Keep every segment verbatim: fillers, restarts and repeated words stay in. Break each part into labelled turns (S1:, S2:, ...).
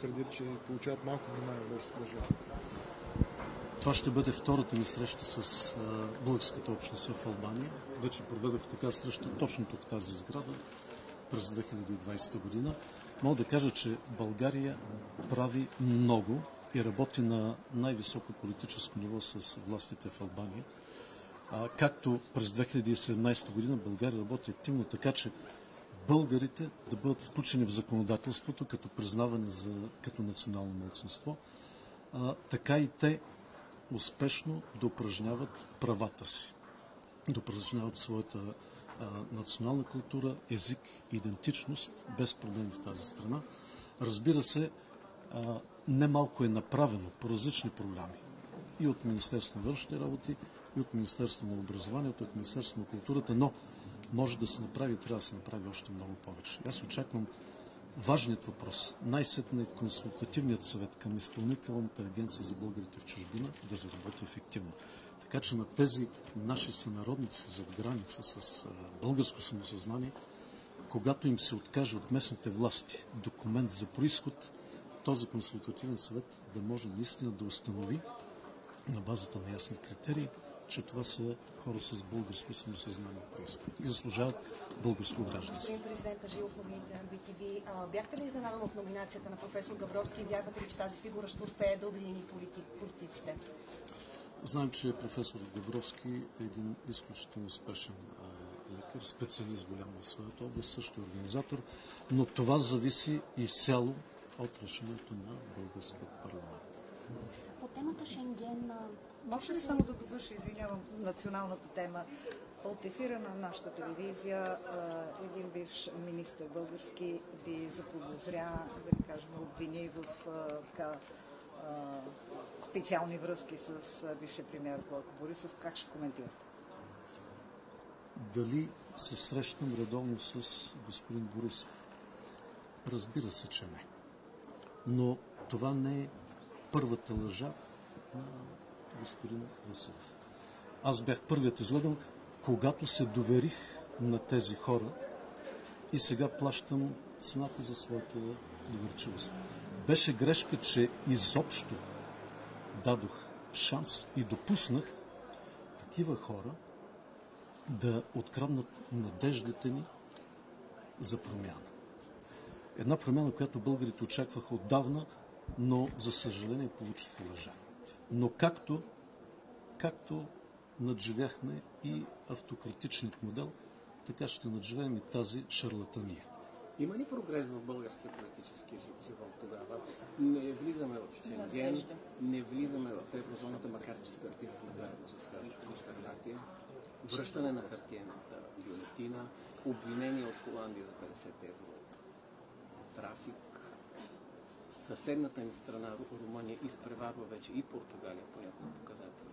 S1: твърдят, че получават малко внимание в българската държава.
S2: Това ще бъде втората ми среща с а, българската общност в Албания. Вече проведох така среща точно тук в тази сграда през две хиляди и двадесета година. Мога да кажа, че България прави много и работи на най-високо политическо ниво с властите в Албания. А, както през две хиляди и седемнадесета година България работи активно, така че българите да бъдат включени в законодателството като признаване за, като национално малцинство, а, така и те успешно да упражняват правата си, да упражняват своята а, национална култура, език, идентичност, без проблеми в тази страна. Разбира се, а, немалко е направено по различни програми и от Министерството на външните работи, и от Министерството на образованието, и от Министерството на културата, но може да се направи и трябва да се направи още много повече. Аз очаквам важният въпрос, най-сетне консултативният съвет към Изпълнителната агенция за българите в чужбина да заработи ефективно. Така че на тези наши сънародници зад граница с българско самосъзнание, когато им се откаже от местните власти документ за происход, този консултативен съвет да може наистина да установи на базата на ясни критерии, че това са хора с българско самосъзнание происход и заслужават българско гражданство.
S3: Господин президент Жилов, новините на Би Ти Ви, бяхте ли изненадан от номинацията на професор Габровски и вярвате ли, че тази фигура ще успее да обедини политик, политиците?
S2: Знаем, че професор Габровски е един изключително успешен а, лекар, специалист голям в своята област, също е организатор, но това зависи изцяло от решението на българския парламент.
S4: По темата Шенген...
S5: Може ли само да довърши, извинявам, националната тема? От ефира на нашата телевизия един бивш министър български ви заподозря, да кажем, обвини в така, специални връзки с бившия премиер Бойко Борисов. Как ще коментирате?
S2: Дали се срещам редовно с господин Борисов? Разбира се, че не. Но това не е първата лъжа на господин Василев. Аз бях първият излъган, когато се доверих на тези хора и сега плащам цената за своята доверчивост. Беше грешка, че изобщо дадох шанс и допуснах такива хора да откраднат надеждите ни за промяна. Една промяна, която българите очакваха отдавна, но за съжаление получиха лъжа. Но както, както надживяхме и автократичният модел, така ще надживеем и тази шарлатания.
S6: Има ли прогрес в българския политически живот тогава? Не влизаме в Шенген, не влизаме в еврозоната, макар че стартирахме заедно с Хърватия. Връщане на хартиената бюлетина, обвинение от Холандия за петдесет евро трафик. Съседната ни страна, Румъния, изпреварва вече и Португалия по някои показатели.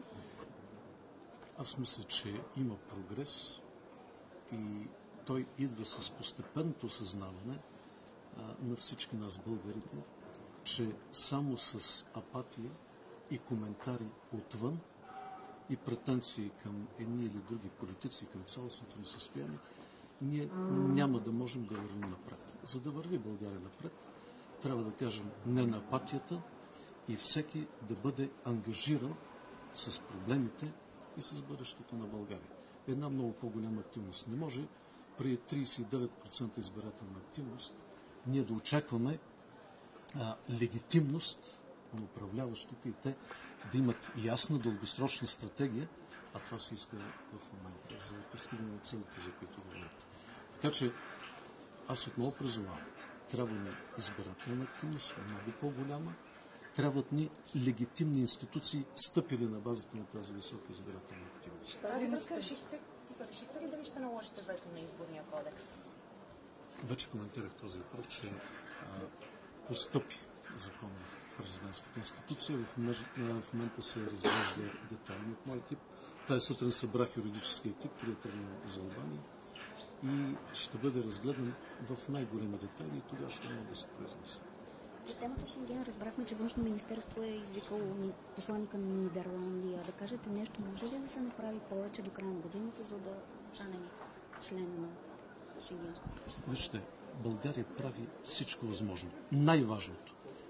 S2: Аз мисля, че има прогрес и той идва с постепенното осъзнаване а, на всички нас, българите, че само с апатия и коментари отвън и претенции към едни или други политици, към цялостното ни състояние, ние няма да можем да вървим напред. За да върви България напред, трябва да кажем не на апатията и всеки да бъде ангажиран с проблемите и с бъдещето на България. Една много по-голяма активност. Не може при тридесет и девет процента избирателна активност ние да очакваме а, легитимност на управляващите и те да имат ясна дългосрочна стратегия, а това се иска в момента за постигане на целите, за които говорят. Така че аз отново призовавам. Трябва ни избирателна активност, много по-голяма. Трябват ни легитимни институции, стъпили на базата на тази висока избирателна активност.
S3: Тази връзка решихте, решихте ли дали ще наложите вето на изборния кодекс?
S2: Вече коментирах този въпрос, че а, постъпи закон в президентската институция. В, меж... в момента се разглежда детайлно от мой екип. Тази сутрин събрах юридически екип, при тръгна за Албания. И ще бъде разгледан в най-големи детайли и тогава ще мога да се произнесе.
S4: По темата Шенген разбрахме, че Външно министерство е извикало посланника на Нидерландия. Да кажете нещо, може ли да се направи повече до края на годината, за да станем член на Шенгенското?
S2: Вижте, България прави всичко възможно. Най-важното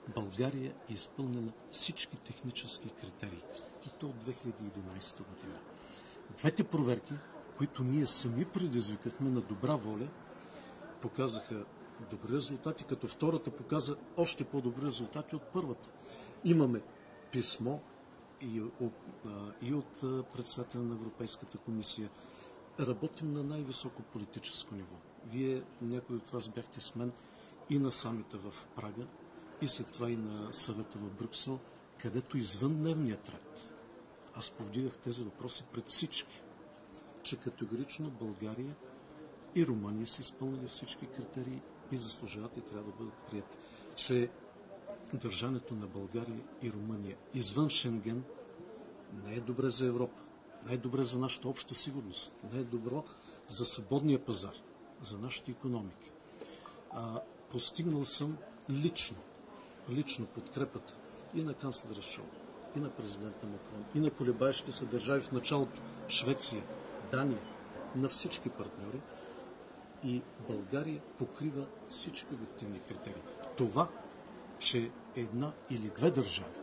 S2: България е изпълнена всички технически критерии. И то от две хиляди и единадесета година. Двете проверки, които ние сами предизвикахме на добра воля, показаха добри резултати, като втората показа още по-добри резултати от първата. Имаме писмо и от, и от председателя на Европейската комисия. Работим на най-високо политическо ниво. Вие, някои от вас бяхте с мен и на самита в Прага, и след това и на съвета в Брюксел, където извън дневния ред аз повдигах тези въпроси пред всички, че категорично България и Румъния са изпълнили всички критерии и заслужават и трябва да бъдат прияти. Че държането на България и Румъния извън Шенген не е добре за Европа, не е добре за нашата обща сигурност, не е добро за свободния пазар, за нашите икономики. А, постигнал съм лично, лично подкрепата и на канцлера Шол, и на президента Макрон, и на колебаещите се държави в началото, Швеция, Дания, на всички партньори, и България покрива всички обективни критерии. Това, че една или две държави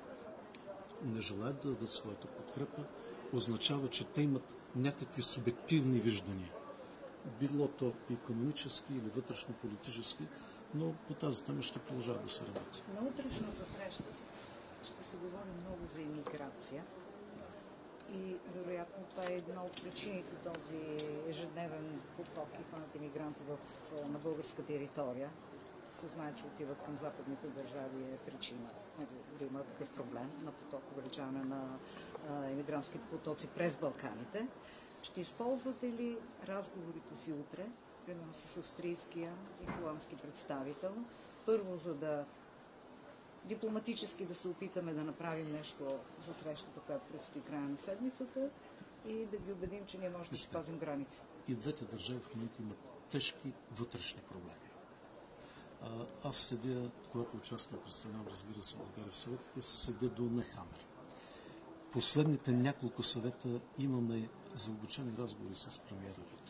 S2: не желаят да дадат своята подкрепа, означава, че те имат някакви субективни виждания. Било то икономически или вътрешно-политически, но по тази тема ще продължава да се работи.
S5: На утрешната среща ще се говори много за имиграция. И вероятно това е една от причините, този ежедневен поток и хванати мигранти в, на българска територия. Се знае, че отиват към западните държави е причина да има такъв проблем на поток, увеличаване на имигрантските потоци през Балканите. Ще използвате ли разговорите си утре, примерно с австрийския и холандски представител, първо за да дипломатически да се опитаме да направим нещо за срещата, която предстои края на седмицата, и да ги убедим, че ние можем да си пазим границите?
S2: И двете държави в момента имат тежки вътрешни проблеми. А, аз седя, когато участвам, представлявам, разбира се, България в съветите, седя до нехамер. Последните няколко съвета имаме задълбочени разговори с премиера Рюте.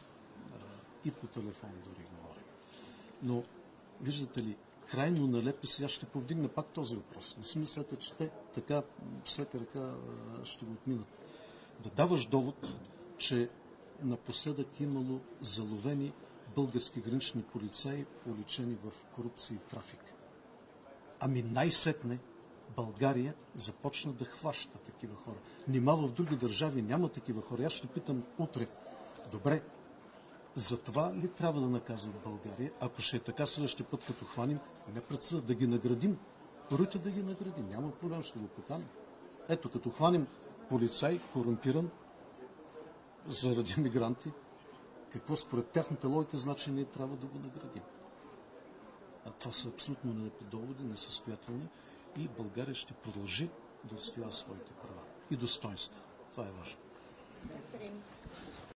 S2: И по телефон дори говорим. Но, виждате ли, крайно налепе, сега ще повдигна пак този въпрос. Не си мислете, че те така след ръка ще го отминат. Да даваш довод, че напоследък имало заловени български гранични полицаи, уличени в корупция и трафик. Ами най-сетне България започна да хваща такива хора. Нима в други държави няма такива хора. Аз ще питам утре. Добре, за това ли трябва да наказват България? Ако ще е така следващия път, като хваним, не пред съда, да ги наградим. Рюте да ги наградим. Няма проблем, ще го поканим. Ето, като хваним полицай, корумпиран, заради мигранти, какво според тяхната логика значи ние трябва да го наградим? А това са абсолютно недоводи, несъстоятелни, и България ще продължи да отстоява своите права и достоинства. Това е важно.